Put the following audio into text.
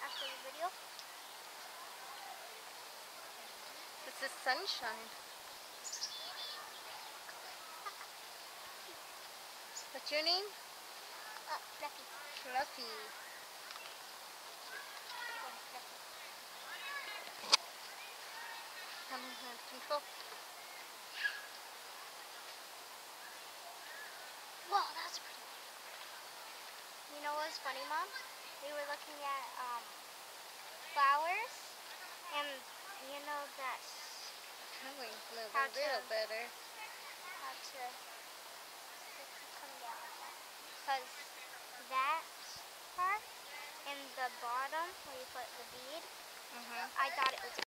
after the video. This is Sunshine. What's your name? Fluffy. Fluffy. People. Whoa, that's pretty. You know what's funny, Mom? We were looking at flowers, and you know that Coming a little how better. to come down like that. Because that part in the bottom where you put the bead, I thought it was